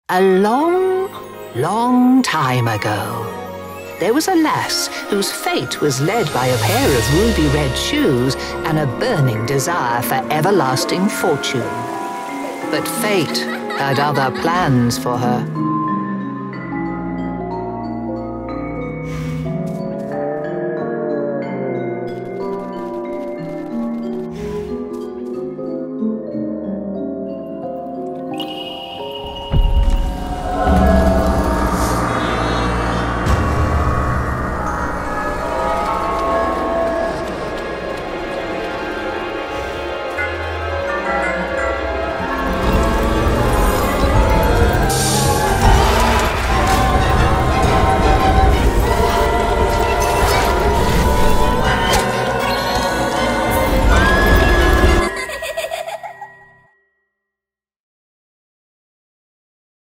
A long, long time ago, there was a lass whose fate was led by a pair of ruby red shoes and a burning desire for everlasting fortune. But fate had other plans for her.